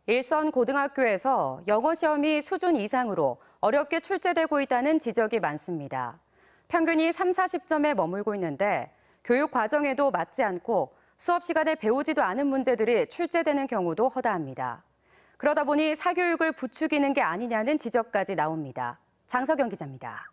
일선 고등학교에서 영어 시험이 수준 이상으로 어렵게 출제되고 있다는 지적이 많습니다. 평균이 30~40점에 머물고 있는데 교육 과정에도 맞지 않고 수업 시간에 배우지도 않은 문제들이 출제되는 경우도 허다합니다. 그러다 보니 사교육을 부추기는 게 아니냐는 지적까지 나옵니다. 장석영 기자입니다.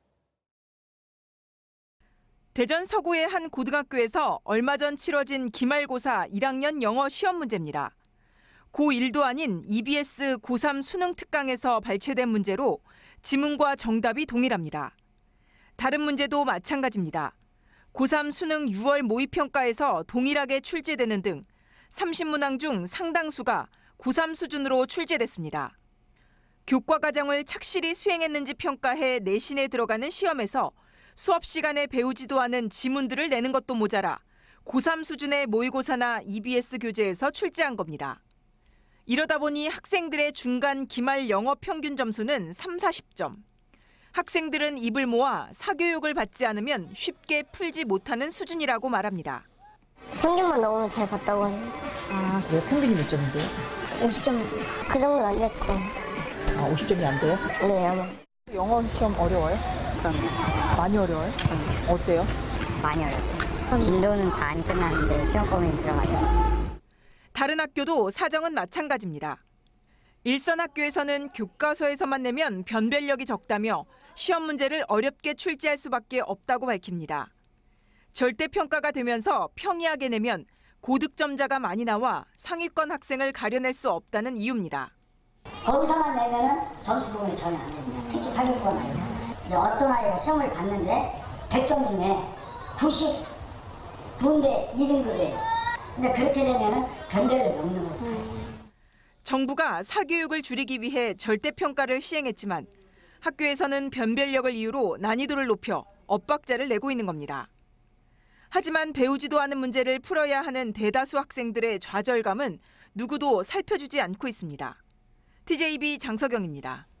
대전 서구의 한 고등학교에서 얼마 전 치러진 기말고사 1학년 영어 시험 문제입니다. 고1도 아닌 EBS 고3 수능 특강에서 발췌된 문제로 지문과 정답이 동일합니다. 다른 문제도 마찬가지입니다. 고3 수능 6월 모의평가에서 동일하게 출제되는 등 30문항 중 상당수가 고3 수준으로 출제됐습니다. 교과 과정을 착실히 수행했는지 평가해 내신에 들어가는 시험에서 수업 시간에 배우지도 않은 지문들을 내는 것도 모자라 고3 수준의 모의고사나 EBS 교재에서 출제한 겁니다. 이러다 보니 학생들의 중간 기말 영어 평균 점수는 30~40점. 학생들은 입을 모아 사교육을 받지 않으면 쉽게 풀지 못하는 수준이라고 말합니다. 평균만 넘으면 잘 봤다고 해요. 아, 그래요? 평균이 몇 점인데요? 50점. 그 정도는 안 됐고. 아, 50점이 안 돼요? 네, 아마. 영어 시험 어려워요? 많이 어려워요? 어때요? 많이 어려워요. 진도는 다 안 끝났는데 시험 범위에 들어가죠. 다른 학교도 사정은 마찬가지입니다. 일선 학교에서는 교과서에서만 내면 변별력이 적다며 시험 문제를 어렵게 출제할 수밖에 없다고 밝힙니다. 절대평가가 되면서 평이하게 내면 고득점자가 많이 나와 상위권 학생을 가려낼 수 없다는 이유입니다. 거기서만 내면은 점수 부분이 전혀 안 됩니다. 특히 상위권 아이들. 어떤 아이가 시험을 봤는데 100점 중에 99인데 2등급이에요. 근데 그렇게 되면은 변별력이 없는 거죠. 정부가 사교육을 줄이기 위해 절대평가를 시행했지만 학교에서는 변별력을 이유로 난이도를 높여 엇박자를 내고 있는 겁니다. 하지만 배우지도 않은 문제를 풀어야 하는 대다수 학생들의 좌절감은 누구도 살펴주지 않고 있습니다. TJB 장석영입니다.